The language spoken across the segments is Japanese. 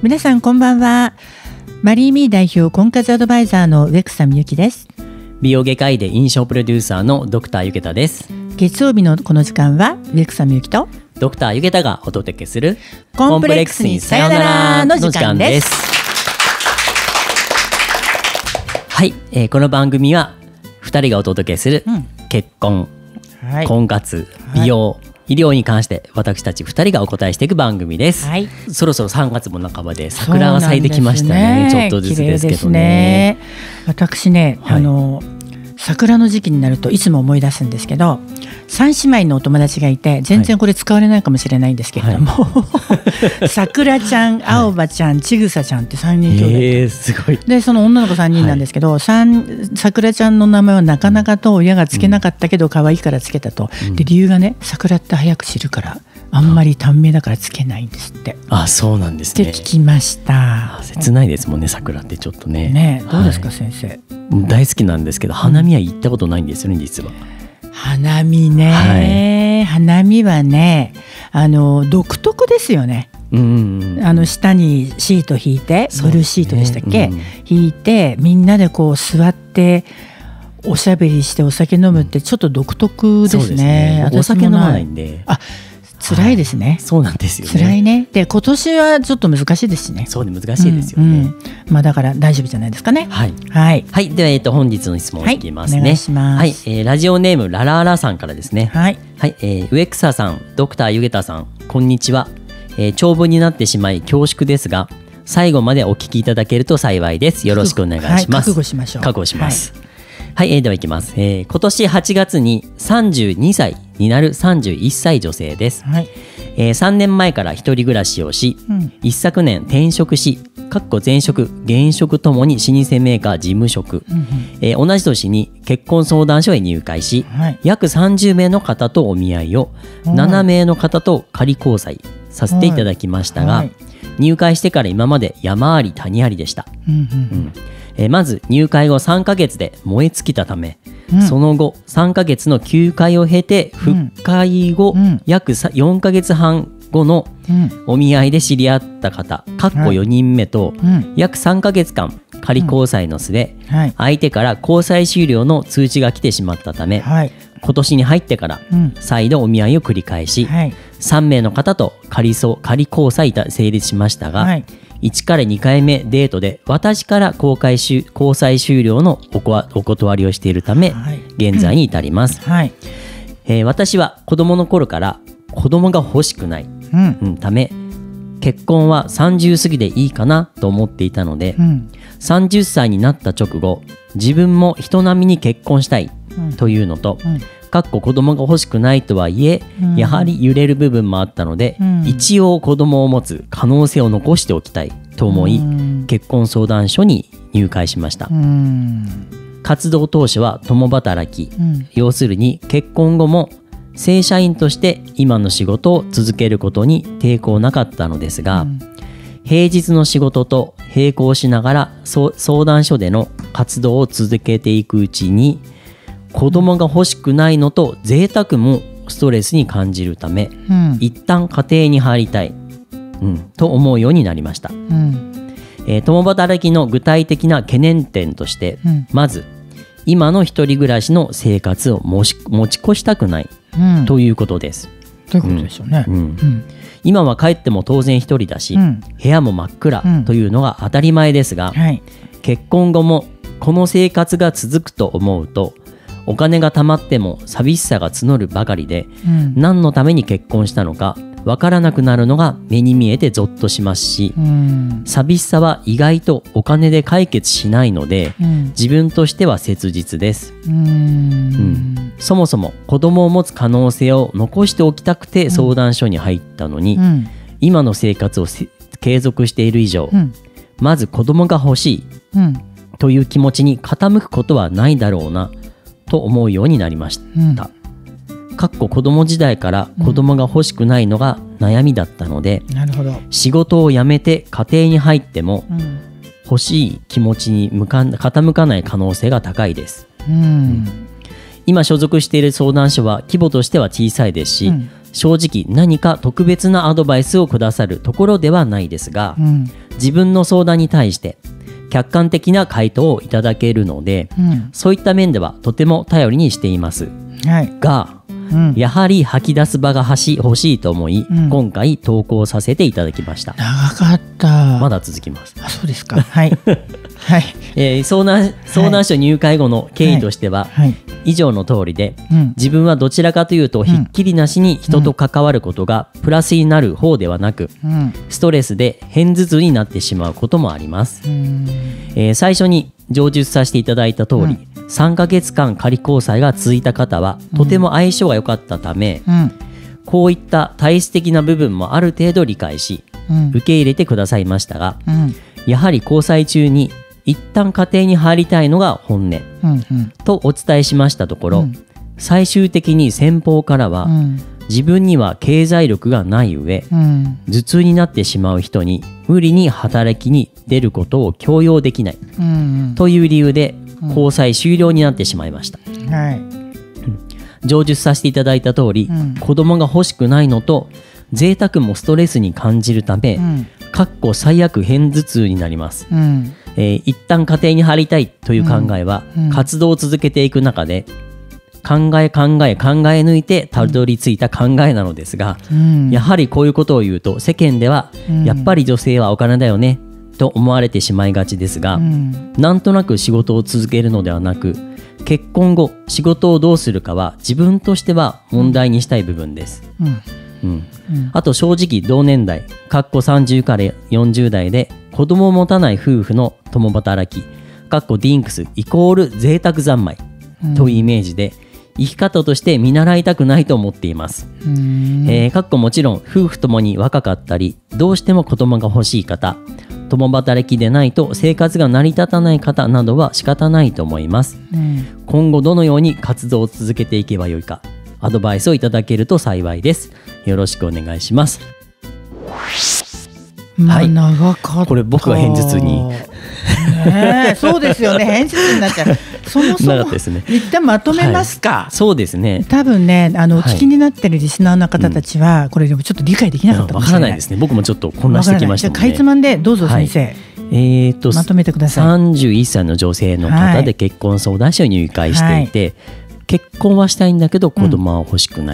皆さんこんばんは。マリーミー代表婚活アドバイザーの植草みゆきです。 美容外科医で印象プロデューサーのドクターゆげたです。 月曜日のこの時間は植草みゆきとドクターゆげたがお届けするコンプレックスにさよならの時間です。 はい、この番組は2人がお届けする結婚、 はい、 婚活、美容、医療に関して私たち2人がお答えしていく番組です、 はい、 そろそろ3月も半ばで桜が咲いてきましたね。ちょっとずつですけどね。 私ね、はい、桜の時期になるといつも思い出すんですけど、3姉妹のお友達がいて、全然これ使われないかもしれないんですけれども、はい、桜ちゃん、青葉ちゃん、ちぐさちゃんって3人兄弟、 すごい。 でその女の子3人なんですけど、桜ちゃんの名前はなかなかと親がつけなかったけど可愛いからつけたと、で理由がね、桜って早く散るからあんまり短命だからつけないんですって。 あ、そうなんですね。 って聞きました。 切ないですもんね、桜ってちょっとね。 ね、どうですか、先生。 大好きなんですけど、花見は行ったことないんですよね、実は。 花見ね、はい、花見はね、独特ですよね。下にシート引いて、ブルーシートでしたっけ、引いてみんなでこう座っておしゃべりしてお酒飲むってちょっと独特ですね。 お酒飲まないんで。 辛いですね、 はい、そうなんですよね。 辛いね。で今年はちょっと難しいですしね。 そうね、難しいですよね、 だから大丈夫じゃないですかね。 はい、 はいはい、では、本日の質問いきますね。 お願いします。 はい、ラジオネームラララさんからですね。はい、はい、植草さん、ドクターゆげたさん、こんにちは。長文になってしまい恐縮ですが、最後までお聞きいただけると幸いです。よろしくお願いします。はい、 覚悟しましょう。 覚悟します。はい、ではいきます。今年8月に32歳になる31歳女性です。はい、3年前から一人暮らしをし、一昨年転職し、前職現職ともに老舗メーカー事務職、同じ年に結婚相談所へ入会し、約30名の方とお見合いを、7名の方と仮交際させていただきましたが、入会してから今まで山あり谷ありでした。まず入会後3ヶ月で燃え尽きたため、その後3ヶ月の休会を経て復会後、約4ヶ月半後のお見合いで知り合った方4人目と、約3ヶ月間仮交際の末、相手から交際終了の通知が来てしまったため、今年に入ってから再度お見合いを繰り返し、3名の方と仮交際成立しましたが、1から2回目デートで私から交際終了のお断りをしているため、現在に至ります。私は子供の頃から子供が欲しくない、ため結婚は30過ぎでいいかなと思っていたので、30歳になった直後、自分も人並みに結婚したいというのと、子供が欲しくないとはいえ、やはり揺れる部分もあったので、一応子供を持つ可能性を残しておきたいと思い、結婚相談所に入会しました。活動当初は共働き、要するに結婚後も正社員として今の仕事を続けることに抵抗なかったのですが、平日の仕事と並行しながら相談所での活動を続けていくうちに、子供が欲しくないのと贅沢もストレスに感じるため、一旦家庭に入りたい、と思うようになりました。共働きの具体的な懸念点として、まず今の一人暮らしの生活を持ち越したくない、ということです。 ということでしょうね。 今は帰っても当然一人だし、部屋も真っ暗というのが当たり前ですが、結婚後もこの生活が続くと思うと、お金が貯まっても寂しさが募るばかりで、何のために結婚したのかわからなくなるのが目に見えてゾッとしますし、寂しさは意外とお金で解決しないので、自分としては切実です。そもそも子供を持つ可能性を残しておきたくて相談所に入ったのに、今の生活を継続している以上、まず子供が欲しい、という気持ちに傾くことはないだろうなと思うようになりました。子供時代から子供が欲しくないのが悩みだったので、仕事を辞めて家庭に入っても、欲しい気持ちに傾かない可能性が高いです。今所属している相談所は規模としては小さいですし、 正直何か特別なアドバイスをくださるところではないですが、自分の相談に対して客観的な回答をいただけるので、そういった面ではとても頼りにしています、が、やはり吐き出す場が欲しいと思い、今回投稿させていただきました。 長かった。 まだ続きます。 あ、そうですか。はいはい。 相談所入会後の経緯としては、以上の通りで、自分はどちらかというとひっきりなしに人と関わることがプラスになる方ではなく、ストレスで片頭痛になってしまうこともあります。最初に上述させていただいた通り、3ヶ月間仮交際が続いた方はとても相性が良かったため、こういった体質的な部分もある程度理解し、受け入れてくださいましたが、やはり交際中に一旦家庭に入りたいのが本音、とお伝えしましたところ、最終的に先方からは、自分には経済力がない上、頭痛になってしまう人に無理に働きに出ることを強要できない、という理由で交際終了になってしまいました。上述させていただいた通り、子供が欲しくないのと贅沢もストレスに感じるため、最悪片頭痛になります。一旦家庭に入りたいという考えは、活動を続けていく中で考え抜いてたどり着いた考えなのですが、やはりこういうことを言うと世間では、やっぱり女性はお金だよねと思われてしまいがちですが、なんとなく仕事を続けるのではなく、結婚後仕事をどうするかは自分としては問題にしたい部分です。あと正直同年代30から40代で子供を持たない夫婦の共働きディンクスイコール贅沢三昧というイメージで、生き方として見習いたくないと思っています。もちろん夫婦ともに若かったりどうしても子供が欲しい方、共働きでないと生活が成り立たない方などは仕方ないと思います。今後どのように活動を続けていけばよいか、アドバイスをいただけると幸いです。よろしくお願いします。 長かった。 これ僕は片頭痛にそうですよね。片頭痛になっちゃう。そもそも一旦まとめますか。 そうですね。 多分ね、聞きになってるリスナーの方たちは、これでもちょっと理解できなかったかもしれない。 わからないですね。僕もちょっと混乱してきましたもんね。 かいつまんでどうぞ先生。まとめてください。 31歳の女性の方で結婚相談所に入会していて、結婚はしたいんだけど子供は欲しくない。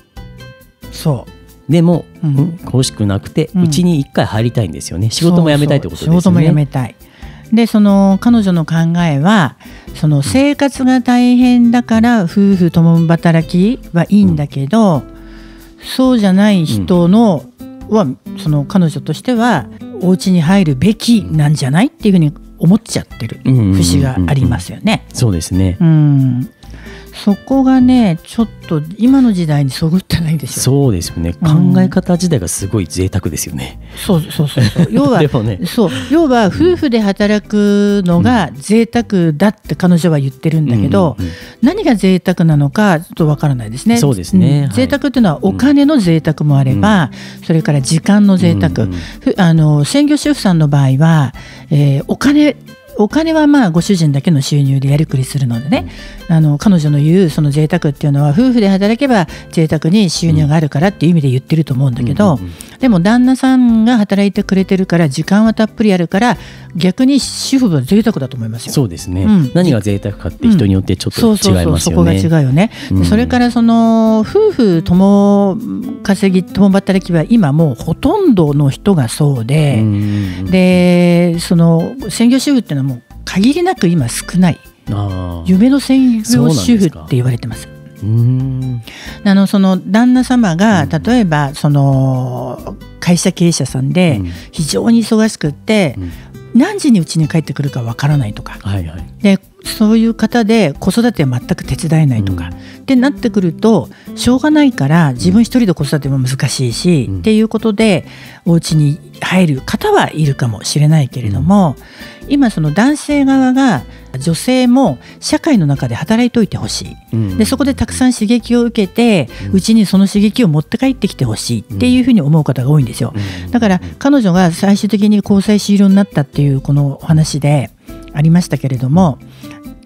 でも、欲しくなくてうちに1回入りたいんですよね。仕事も辞めたいってことですよね。 仕事も辞めたい。でその彼女の考えは、その生活が大変だから夫婦共働きはいいんだけど、そうじゃない人のは、その彼女としてはお家に入るべきなんじゃないっていうふうに思っちゃってる節がありますよね。 そうですね。 そこがね、ちょっと今の時代にそぐってないんですよ。 そうですよね。考え方自体がすごい贅沢ですよね。 要は要は夫婦で働くのが贅沢だって彼女は言ってるんだけど、何が贅沢なのかちょっとわからないですね。 そうですね。 贅沢っていうのはお金の贅沢もあれば、それから時間の贅沢。専業主婦さんの場合は、お金はまあご主人だけの収入でやりくりするのでね、彼女の言うその贅沢っていうのは夫婦で働けば贅沢に収入があるからっていう意味で言ってると思うんだけど、でも旦那さんが働いてくれてるから時間はたっぷりあるから、逆に主婦は贅沢だと思いますよ。 そうですね。何が贅沢かって人によってちょっと違いますよね。 そこが違うよね。それからその夫婦共働きは今もうほとんどの人がそうで、でその専業主婦っていうのはもう限りなく今少ない。夢の専業主婦って言われてます。その旦那様が例えばその会社経営者さんで非常に忙しくって何時に家に帰ってくるかわからないとか、でそういう方で子育ては全く手伝えないとか、ってなってくるとしょうがないから自分一人で子育ても難しいし、っていうことでお家に入る方はいるかもしれないけれども、今その男性側が女性も社会の中で働いておいてほしい、でそこでたくさん刺激を受けてうちにその刺激を持って帰ってきてほしいっていうふうに思う方が多いんですよ。だから彼女が最終的に交際終了になったっていうこのお話でありましたけれども、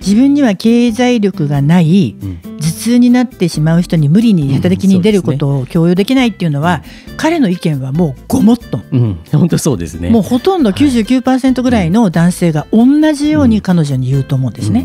自分には経済力がない、頭痛になってしまう人に無理に働きに出ることを強要できないっていうのは、彼の意見はもうごもっとも、 本当そうですね。 もうほとんど 99% ぐらいの男性が同じように彼女に言うと思うんですね。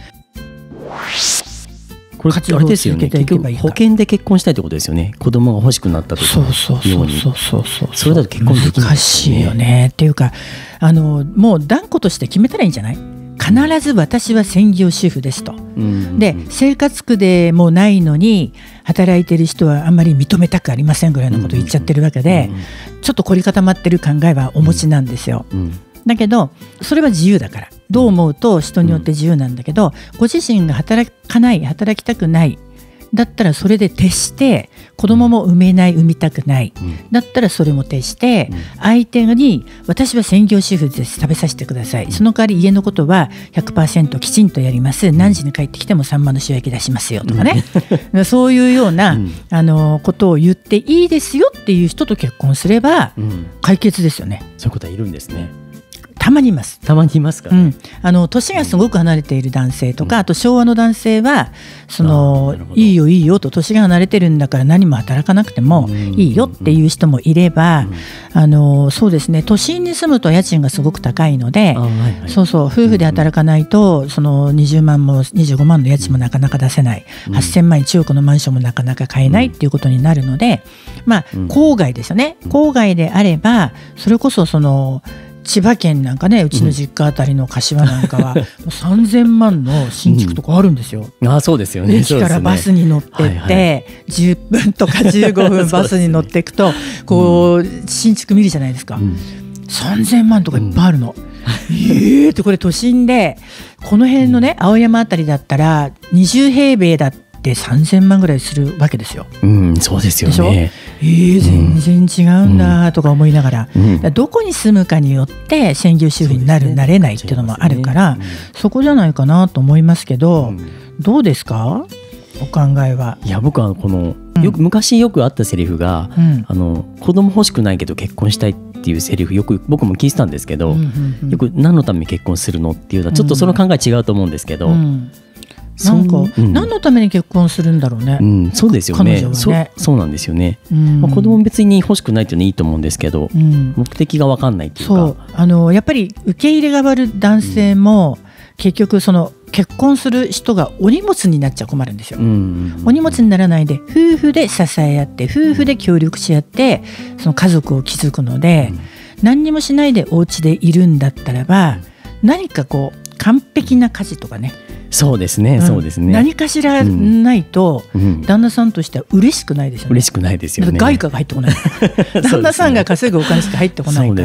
これあれですよね、結局保険で結婚したいってことですよね。子供が欲しくなった時のように。それだと結婚できない、 難しいよね。っていうかもう断固として決めたらいいんじゃない？必ず私は専業主婦ですと、で生活苦でもないのに働いてる人はあんまり認めたくありませんぐらいのことを言っちゃってるわけで、ちょっと凝り固まってる考えはお持ちなんですよ。だけどそれは自由だから、どう思うと人によって自由なんだけど、ご自身が働きたくないだったらそれで徹して、子供も産めない、産みたくない、だったらそれも徹して、相手に私は専業主婦です、食べさせてください、その代わり家のことは 100% きちんとやります、何時に帰ってきてもサンマの塩焼き出しますよとかね、そういうようなことを言っていいですよっていう人と結婚すれば解決ですよね。 そういうことはいるんですね。 たまにいます。 たまにいますかね。 年がすごく離れている男性とか、あと昭和の男性はいいよいいよと、年が離れてるんだから何も働かなくてもいいよっていう人もいれば、そうですね、都心に住むと家賃がすごく高いので、夫婦で働かないとその20万も25万の家賃もなかなか出せない、8000万円中古のマンションもなかなか買えないっていうことになるので、郊外ですよね。郊外であればそれこそ千葉県なんかね、うちの実家あたりの柏なんかはもう3000万の新築とかあるんですよ。 そうですよね。 駅からバスに乗ってって10分とか15分バスに乗っていくとこう新築見るじゃないですか。3000万とかいっぱいあるの。ってこれ都心でこの辺のね、青山あたりだったら20平米だって3000万ぐらいするわけですよ。 そうですよね。 全然違うんだとか思いながら、どこに住むかによって専業主婦になれないっていうのもあるから、そこじゃないかなと思いますけど、どうですか、お考えは。 いや、僕は昔よくあったセリフが、子供欲しくないけど結婚したいっていうセリフ、よく僕も聞いてたんですけど、よく何のために結婚するのっていうのはちょっとその考え違うと思うんですけど、 何のために結婚するんだろうね。 そうですよね。 彼女はね。 そうなんですよね。子供別に欲しくないっていうのはいいと思うんですけど、目的が分かんないっていうか。 やっぱり受け入れが悪い男性も、結局結婚する人がお荷物になっちゃ困るんですよ。お荷物にならないで夫婦で支え合って、夫婦で協力し合ってその家族を築くので、何にもしないでお家でいるんだったらば、何か完璧な家事とかね、 そうですね、そうですね。 何かしらないと、旦那さんとしては嬉しくないですよね。 嬉しくないですよね。 外貨が入ってこない。旦那さんが稼ぐお金しか入ってこないから、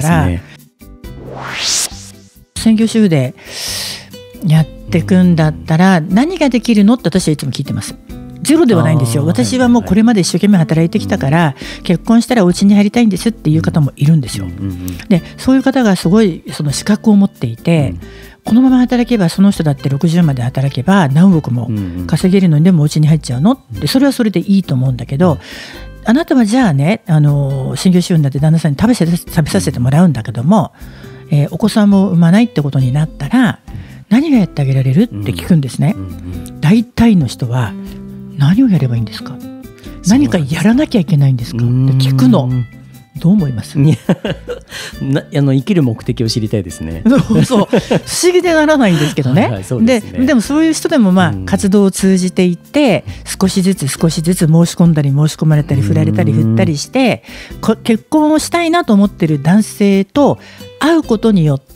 専業主婦でやっていくんだったら何ができるのって私はいつも聞いてます。ゼロではないんですよ。私はもうこれまで一生懸命働いてきたから、結婚したらお家に入りたいんですっていう方もいるんですよ。でそういう方がすごい資格を持っていて、このまま働けばその人だって60まで働けば何億も稼げるのに、でもお家に入っちゃうのってそれはそれでいいと思うんだけど、あなたはじゃあね、専業主婦になって旦那さんに食べさせてもらうんだけども、お子さんも産まないってことになったら何がやってあげられるって聞くんですね。大体の人は何をやればいいんですか、何かやらなきゃいけないんですかって聞くの。どう思います？ 生きる目的を知りたいですね。 そう不思議でならないんですけどね。でもそういう人でも活動を通じていって少しずつ申し込んだり申し込まれたり振られたり振ったりして結婚をしたいなと思ってる男性と会うことによって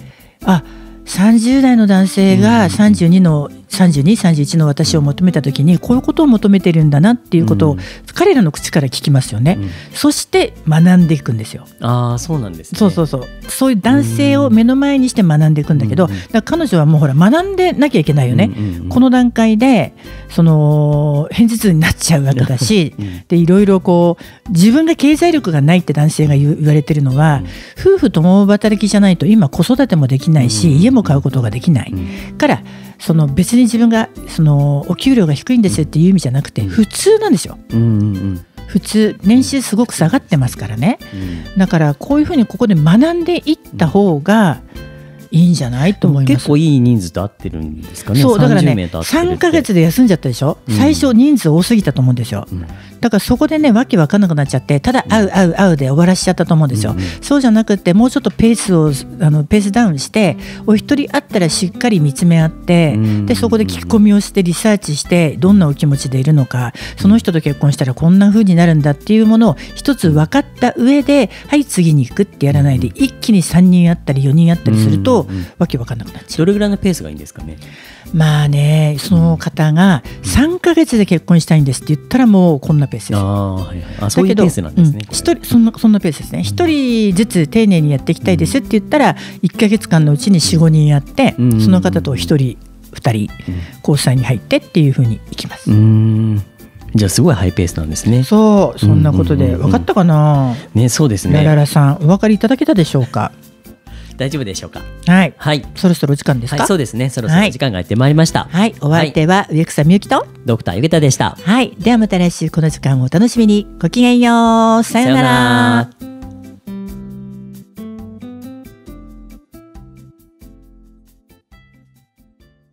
、30代の男性が32、31の私を求めた時にこういうことを求めてるんだなっていうことを彼らの口から聞きますよね。そして学んでいくんですよ。 そうなんですね。 そういう男性を目の前にして学んでいくんだけど、だから彼女はもう学んでなきゃいけないよね。この段階で片頭痛になっちゃうわけだし、でいろいろ自分が経済力がないって男性が言われてるのは、夫婦共働きじゃないと今子育てもできないし、家も買うことができないから、別に自分がお給料が低いんですっていう意味じゃなくて普通なんですよ。普通年収すごく下がってますからね。だからこういうふうにここで学んでいった方がいいんじゃないと思います。 結構いい人数と合ってるんですかね。 そうだからね、3ヶ月で休んじゃったでしょ、最初人数多すぎたと思うんですよ、だからそこでねわけわかんなくなっちゃって、ただ会うで終わらしちゃったと思うんですよ、そうじゃなくてもうちょっとペースダウンして、お一人会ったらしっかり見つめ合って、でそこで聞き込みをしてリサーチして、どんなお気持ちでいるのか、その人と結婚したらこんな風になるんだっていうものを一つ分かった上で、はい次に行くってやらないで、一気に3人会ったり4人会ったりすると、わけわかんなくなっちゃう。 どれぐらいのペースがいいんですかね。 まあね、その方が3ヶ月で結婚したいんですって言ったら、もうこんなペースです。 そういうペースなんですね。 そんなペースですね。1人ずつ丁寧にやっていきたいですって言ったら、1ヶ月間のうちに 4,5 人やって、その方と1人2人交際に入ってっていう風にいきます。 じゃあすごいハイペースなんですね。 そんなことで分かったかな。 ね、そうですね。 ラララさんお分かりいただけたでしょうか。 大丈夫でしょうか。 はい、そろそろお時間ですか。 そうですね、そろそろ時間がやってまいりました。 お相手は植草みゆきとドクターゆげたでした。 ではまた来週この時間をお楽しみに。ごきげんよう。さようなら。